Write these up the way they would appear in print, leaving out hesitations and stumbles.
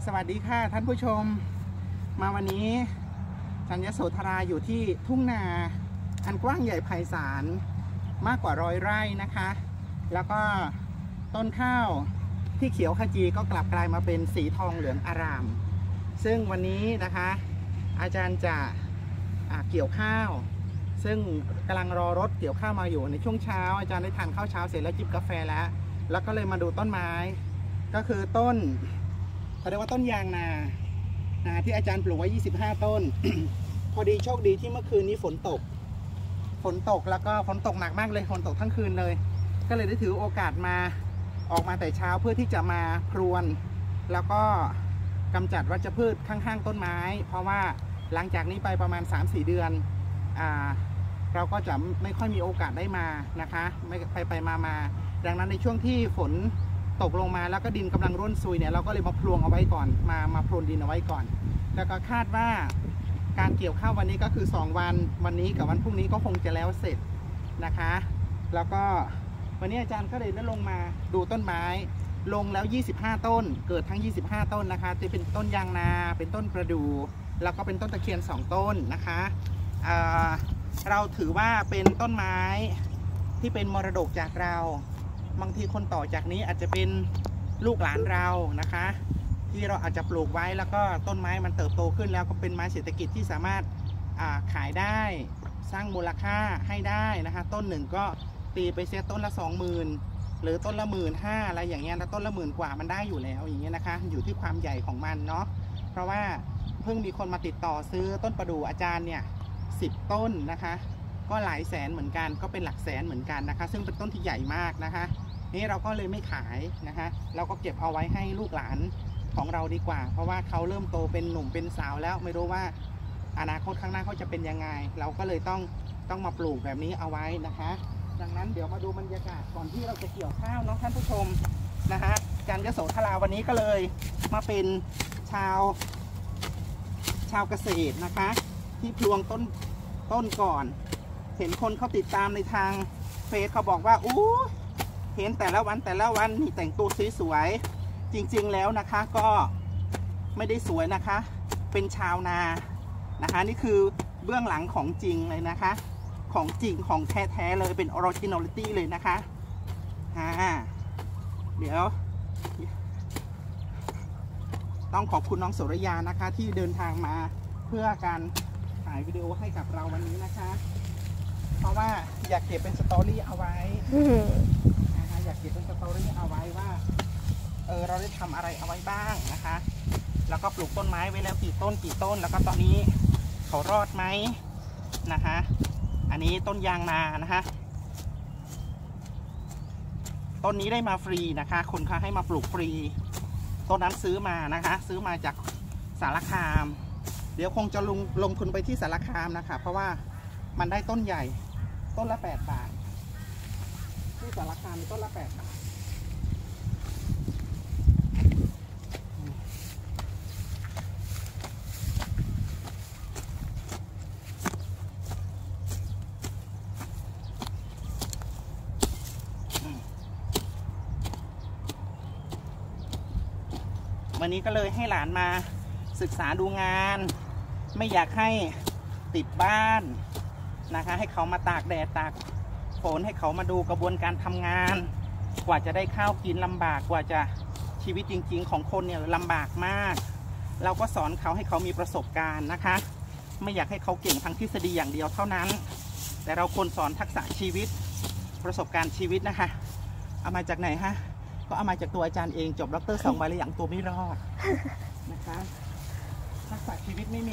สวัสดีค่ะท่านผู้ชมมาวันนี้ธัญโสธราอยู่ที่ทุ่งนาอันกว้างใหญ่ไพศาลมากกว่า100 ไร่นะคะแล้วก็ต้นข้าวที่เขียวขจีก็กลับกลายมาเป็นสีทองเหลืองอารามซึ่งวันนี้นะคะอาจารย์จะเกี่ยวข้าวซึ่งกำลังรอรถเกี่ยวข้าวมาอยู่ในช่วงเช้าอาจารย์ได้ทานข้าวเช้าเสร็จแล้วจิบกาแฟแล้วก็เลยมาดูต้นไม้ก็คือต้นเขาเรียกว่าต้นยางนาที่อาจารย์ปลูกไว้25 ต้น พอดีโชคดีที่เมื่อคืนนี้ฝนตกแล้วก็ฝนตกหนักมากเลยฝนตกทั้งคืนเลยก็เลยได้ถือโอกาสมาออกมาแต่เช้าเพื่อที่จะมาพรวนแล้วก็กำจัดวัชพืชข้างๆต้นไม้เพราะว่าหลังจากนี้ไปประมาณ 3-4 เดือนเราก็จะไม่ค่อยมีโอกาสได้มานะคะไม่ไปมาดังนั้นในช่วงที่ฝนตกลงมาแล้วก็ดินกำลังร่วนซุยเนี่ยเราก็เลยมาพรวงเอาไว้ก่อนมาพรวนดินเอาไว้ก่อนแล้วก็คาดว่าการเกี่ยวข้าววันนี้ก็คือ2 วันนี้กับวันพรุ่งนี้ก็คงจะแล้วเสร็จนะคะแล้วก็วันนี้อาจารย์ก็เลยได้ลงมาดูต้นไม้ลงแล้ว25 ต้นเกิดทั้ง25 ต้นนะคะจะเป็นต้นยางนาเป็นต้นประดู่แล้วก็เป็นต้นตะเคียน2 ต้นนะคะเราถือว่าเป็นต้นไม้ที่เป็นมรดกจากเราบางทีคนต่อจากนี้อาจจะเป็นลูกหลานเรานะคะที่เราอาจจะปลูกไว้แล้วก็ต้นไม้มันเติบโตขึ้นแล้วก็เป็นไม้เศรษฐกิจที่สามารถขายได้สร้างมูลค่าให้ได้นะคะต้นหนึ่งก็ตีไปเสียต้นละ 20,000 หรือต้นละ 15,000 อะไรอย่างเงี้ยนะต้นละ10,000 กว่ามันได้อยู่แล้วอย่างเงี้ยนะคะอยู่ที่ความใหญ่ของมันเนาะเพราะว่าเพิ่งมีคนมาติดต่อซื้อต้นประดู่อาจารย์เนี่ย10 ต้นนะคะก็หลายแสนเหมือนกันก็เป็นหลักแสนเหมือนกันนะคะซึ่งเป็นต้นที่ใหญ่มากนะคะนี่เราก็เลยไม่ขายนะคะเราก็เก็บเอาไว้ให้ลูกหลานของเราดีกว่าเพราะว่าเขาเริ่มโตเป็นหนุ่มเป็นสาวแล้วไม่รู้ว่าอนาคตข้างหน้าเขาจะเป็นยังไงเราก็เลยต้องมาปลูกแบบนี้เอาไว้นะคะดังนั้นเดี๋ยวมาดูบรรยากาศก่อนที่เราจะเกี่ยวข้าวเนาะท่านผู้ชมนะคะธัญโสธราวันนี้ก็เลยมาเป็นชาวเกษตรนะคะที่พลวงต้นก่อนเห็นคนเขาติดตามในทางเฟซเขาบอกว่าเห็นแต่ละวันนี่แต่งตัวสวยๆจริงๆแล้วนะคะก็ไม่ได้สวยนะคะเป็นชาวนานะคะนี่คือเบื้องหลังของจริงเลยนะคะของจริงของแท้ๆเลยเป็นออริจินอลิตี้เลยนะคะเดี๋ยวต้องขอบคุณน้องโสระยานะคะที่เดินทางมาเพื่อการถ่ายวิดีโอให้กับเราวันนี้นะคะเพราะว่าอยากเก็บเป็นสตอรี่เอาไว้นะคะอยากเก็บเป็นสตอรี่เอาไว้ว่าเราได้ทำอะไรเอาไว้บ้างนะคะแล้วก็ปลูกต้นไม้ไว้แล้วกี่ต้นแล้วก็ตอนนี้เขารอดไหมนะคะอันนี้ต้นยางนานะคะต้นนี้ได้มาฟรีนะคะคนเขาให้มาปลูกฟรีต้นนั้นซื้อมานะคะซื้อมาจากสารคามเดี๋ยวคงจะลงทุนไปที่สารคามนะคะเพราะว่ามันได้ต้นใหญ่ต้นละ8 บาทที่สารคามต้นละ8 บาทวันนี้ก็เลยให้หลานมาศึกษาดูงานไม่อยากให้ติดบ้านนะคะให้เขามาตากแดดตากฝนให้เขามาดูกระบวนการทำงานกว่าจะได้ข้าวกินลำบากกว่าจะชีวิตจริงๆของคนเนี่ยลำบากมากเราก็สอนเขาให้เขามีประสบการณ์นะคะไม่อยากให้เขาเก่งทางทฤษฎีอย่างเดียวเท่านั้นแต่เราควรสอนทักษะชีวิตประสบการณ์ชีวิตนะคะเอามาจากไหนฮะก็เอามาจากตัวอาจารย์เองจบด็อกเตอร์2 ใบเลยอย่างตัวไม่รอดนะคะทักษะชีวิตไม่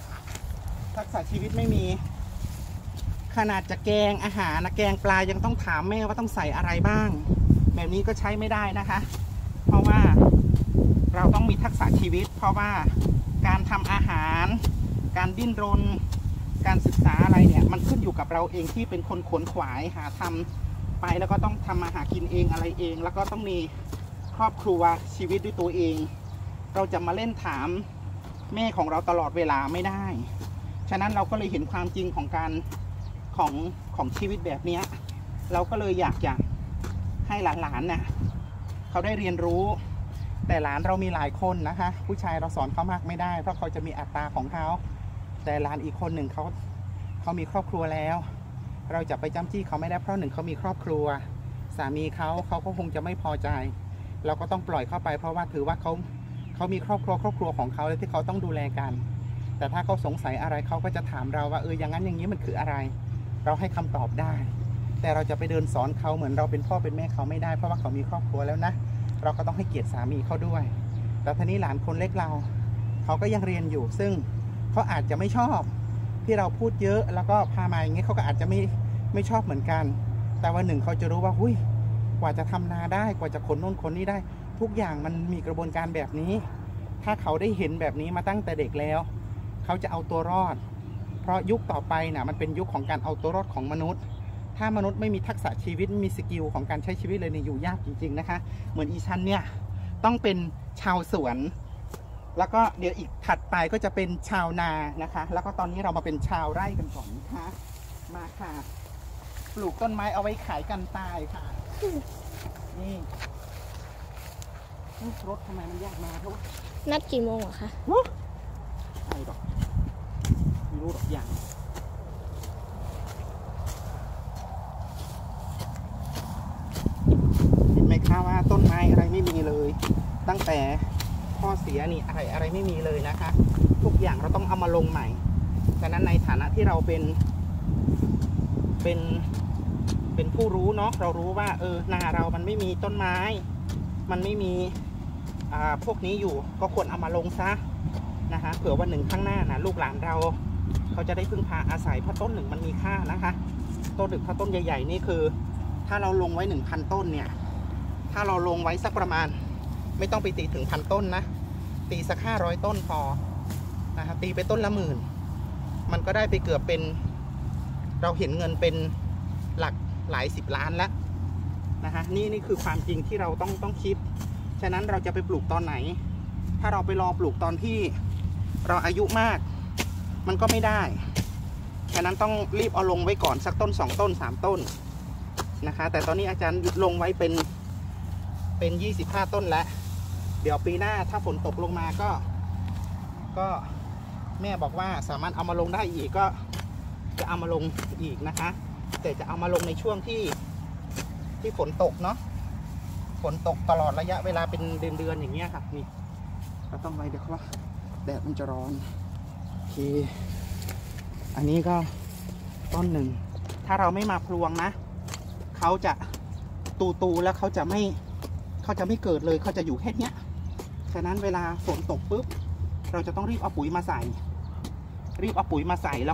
มีขนาดจะแกงอาหารนะแกงปลายังต้องถามแม่ว่าต้องใส่อะไรบ้างแบบนี้ก็ใช้ไม่ได้นะคะเพราะว่าเราต้องมีทักษะชีวิตเพราะว่าการทำอาหารการดิ้นรนการศึกษาอะไรเนี่ยมันขึ้นอยู่กับเราเองที่เป็นคนขวนขวายหาทำไปแล้วก็ต้องทำมาหากินเองอะไรเองแล้วก็ต้องมีครอบครัวชีวิตด้วยตัวเองเราจะมาเล่นถามแม่ของเราตลอดเวลาไม่ได้ฉะนั้นเราก็เลยเห็นความจริงของการของชีวิตแบบนี้เราก็เลยอยากจะให้หลานๆเนี่ยเขาได้เรียนรู้แต่หลานเรามีหลายคนนะคะผู้ชายเราสอนเขามากไม่ได้เพราะเขาจะมีอัตราของเขาแต่หลานอีกคนหนึ่งเขามีครอบครัวแล้วเราจะไปจ้ำจี้เขาไม่ได้เพราะหนึ่งเขามีครอบครัวสามีเขาก็คงจะไม่พอใจเราก็ต้องปล่อยเข้าไปเพราะว่าถือว่าเขามีครอบครัวของเขาและที่เขาต้องดูแลกันแต่ถ้าเขาสงสัยอะไรเขาก็จะถามเราว่าอย่างนั้นอย่างนี้มันคืออะไรเราให้คำตอบได้แต่เราจะไปเดินสอนเขาเหมือนเราเป็นพ่อเป็นแม่เขาไม่ได้เพราะว่าเขามีครอบครัวแล้วนะเราก็ต้องให้เกียรติสามีเขาด้วยแต่ทีนี้หลานคนเล็กเขาก็ยังเรียนอยู่ซึ่งเขาอาจจะไม่ชอบที่เราพูดเยอะแล้วก็พามาอย่างนี้เขาก็อาจจะไม่ชอบเหมือนกันแต่วันหนึ่งเขาจะรู้ว่าหุ้ยกว่าจะทำนาได้กว่าจะขนโน่นขนนี่ได้ทุกอย่างมันมีกระบวนการแบบนี้ถ้าเขาได้เห็นแบบนี้มาตั้งแต่เด็กแล้วเขาจะเอาตัวรอดเพราะยุคต่อไปนะมันเป็นยุคของการเอาตัวรอดของมนุษย์ถ้ามนุษย์ไม่มีทักษะชีวิตไม่มีสกิลของการใช้ชีวิตเลยเนี่ยอยู่ยากจริงๆนะคะเหมือนอีชันเนี่ยต้องเป็นชาวสวนแล้วก็เดี๋ยวอีกถัดไปก็จะเป็นชาวนานะคะแล้วก็ตอนนี้เรามาเป็นชาวไร่กันก่อนนะคะมาค่ะปลูกต้นไม้เอาไว้ขายกันตายค่ะนี่รถทำไมมันยากมาเพราะนัดกี่โมงอะคะไอ้ดอกไม่รู้ดอกอย่างเห็นไหมคะว่าต้นไม้อะไรไม่มีเลยตั้งแต่ข้อเสียนี่อะไรไม่มีเลยนะคะทุกอย่างเราต้องเอามาลงใหม่ฉะนั้นในฐานะที่เราเป็นผู้รู้เนาะเรารู้ว่านาเรามันไม่มีต้นไม้มันไม่มีพวกนี้อยู่ก็ควรเอามาลงซะนะคะเผื่อวันหนึ่งข้างหน้านะลูกหลานเราเขาจะได้พึ่งพาอาศัยเพราะต้นหนึ่งมันมีค่านะคะต้นหนึ่งถ้าต้นใหญ่ๆนี่คือถ้าเราลงไว้ 1,000 ต้นเนี่ยถ้าเราลงไว้สักประมาณไม่ต้องไปตีถึง1,000 ต้นนะตีสัก500 ต้นพอนะคะตีไปต้นละ10,000มันก็ได้ไปเกือบเป็นเราเห็นเงินเป็นหลักหลาย10 ล้านแล้วนะคะนี่คือความจริงที่เราต้องคิดฉะนั้นเราจะไปปลูกตอนไหนถ้าเราไปรอปลูกตอนที่เราอายุมากมันก็ไม่ได้ฉะนั้นต้องรีบเอาลงไว้ก่อนสักต้น2 ต้น3 ต้นนะคะแต่ตอนนี้อาจารย์ลงไว้เป็น25 ต้นแล้วเดี๋ยวปีหน้าถ้าฝนตกลงมาก็แม่บอกว่าสามารถเอามาลงได้อีกก็จะเอามาลงอีกนะคะแต่จะเอามาลงในช่วงที่ฝนตกเนาะฝนตกตลอดระยะเวลาเป็นเดือนอย่างเงี้ยค่ะนี่เราต้องไว้เดี๋ยวว่าแดดมันจะร้อนโอเคอันนี้ก็ต้นหนึ่งถ้าเราไม่มาพลวงนะเขาจะตูแล้วเขาจะไม่เกิดเลยเขาจะอยู่แค่เนี้ยฉะนั้นเวลาฝนตกปุ๊บเราจะต้องรีบเอาปุ๋ยมาใส่แล้ว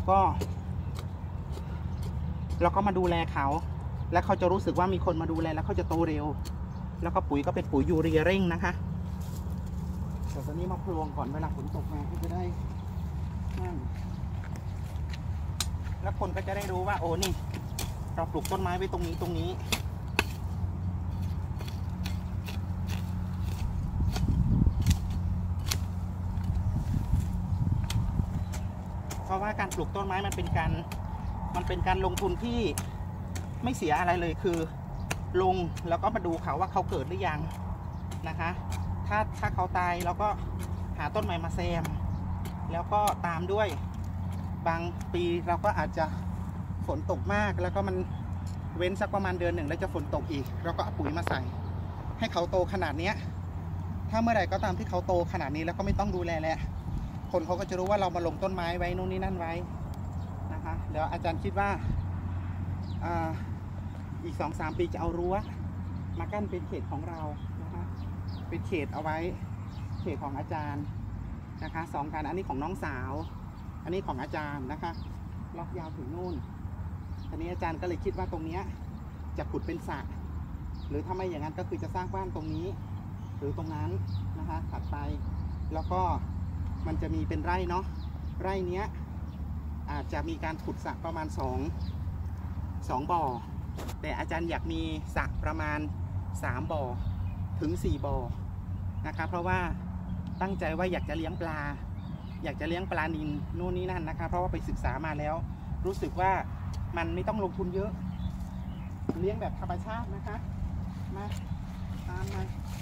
ก็มาดูแลเขาและเขาจะรู้สึกว่ามีคนมาดูแลแล้วเขาจะโตเร็วแล้วก็ปุ๋ยก็เป็นปุ๋ยยูเรียเร่งนะคะแต่ตอนนี้มาพลวงก่อนเวลาฝนตกมาก็จะได้แล้วคนก็จะได้รู้ว่าโอ้นี่เราปลูกต้นไม้ไว้ตรงนี้เพราะว่าการปลูกต้นไม้มันเป็นการลงทุนที่ไม่เสียอะไรเลยคือลงแล้วก็มาดูเขาว่าเขาเกิดหรือยังนะคะถ้าเขาตายเราก็หาต้นใหม่มาแซมแล้วก็ตามด้วยบางปีเราก็อาจจะฝนตกมากแล้วก็มันเว้นสักประมาณเดือนหนึ่งแล้วจะฝนตกอีกเราก็เอาปุ๋ยมาใส่ให้เขาโตขนาดนี้ถ้าเมื่อไหร่ก็ตามที่เขาโตขนาดนี้แล้วก็ไม่ต้องดูแลแล้วคนเขาก็จะรู้ว่าเรามาลงต้นไม้ไว้นู่นนี่นั่นไว้นะคะเดี๋ยวอาจารย์คิดว่าอีก 2-3 ปีจะเอารั้วมากั้นเป็นเขตของเรานะคะเป็นเขตเอาไว้เขตของอาจารย์นะคะ2 กันอันนี้ของน้องสาวอันนี้ของอาจารย์นะคะล็อกยาวถึงนู่นทีนี้อาจารย์ก็เลยคิดว่าตรงนี้จะขุดเป็นสระหรือถ้าไม่อย่างนั้นก็คือจะสร้างบ้านตรงนี้หรือตรงนั้นนะคะถัดไปแล้วก็มันจะมีเป็นไร่เนาะไร่เนี้ยอาจจะมีการขุดสระประมาณ2 บ่อแต่อาจารย์อยากมีสระประมาณ3 บ่อถึง4 บ่อนะคะเพราะว่าตั้งใจว่าอยากจะเลี้ยงปลานิลนู่นนี่นั่นนะคะเพราะว่าไปศึกษามาแล้วรู้สึกว่ามันไม่ต้องลงทุนเยอะเลี้ยงแบบธรรมชาตินะคะมาตามมา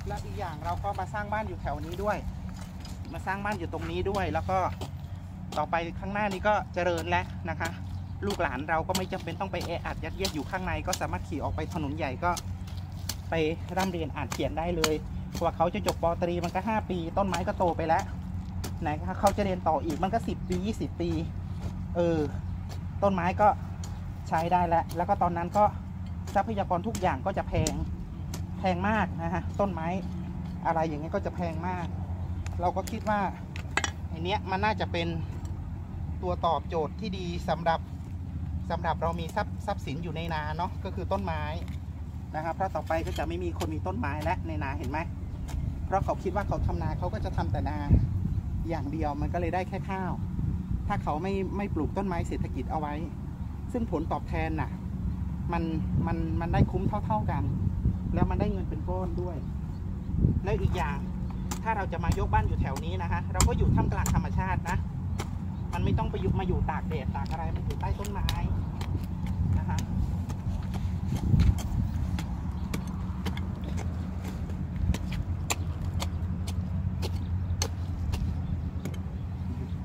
แล้วอีกอย่างเราก็มาสร้างบ้านอยู่แถวนี้ด้วย มาสร้างบ้านอยู่ตรงนี้ด้วย แล้วก็ต่อไปข้างหน้านี้ก็เจริญแล้วนะคะ ลูกหลานเราก็ไม่จำเป็นต้องไปแออัดยัดเยียดอยู่ข้างในก็สามารถขี่ออกไปถนนใหญ่ก็ไปร่ำเรียนอ่านเขียนได้เลยกว่าเขาจะจบป.ตรีมันก็5 ปีต้นไม้ก็โตไปแล้วไหนเขาจะเรียนต่ออีกมันก็10 ปี20 ปีต้นไม้ก็ใช้ได้แล้วก็ตอนนั้นก็ทรัพยากรทุกอย่างก็จะแพงมากนะฮะต้นไม้อะไรอย่างเงี้ยก็จะแพงมาก เราก็คิดว่าไอเนี้ยมันน่าจะเป็นตัวตอบโจทย์ที่ดีสำหรับเรามีทรัพย์สินอยู่ในนาเนาะก็คือต้นไม้นะครับเพราะต่อไปก็จะไม่มีคนมีต้นไม้และในนาเห็นไหมเพราะเขาคิดว่าเขาทำนาเขาก็จะทำแต่นาอย่างเดียวมันก็เลยได้แค่ข้าวถ้าเขาไม่ปลูกต้นไม้เศรษฐกิจเอาไว้ซึ่งผลตอบแทนน่ะมันได้คุ้มเท่ากันแล้วมันได้เงินเป็นก้อนด้วยแล้วอีกอย่างถ้าเราจะมายกบ้านอยู่แถวนี้นะคะเราก็อยู่ท่ามกลางธรรมชาตินะมันไม่ต้องไปมาอยู่ตากแดดตากอะไรมันอยู่ใต้ต้นไม้นะคะ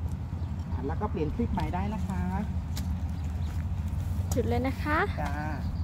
แล้วก็เปลี่ยนคลิปใหม่ได้นะคะหยุดเลยนะคะจ้า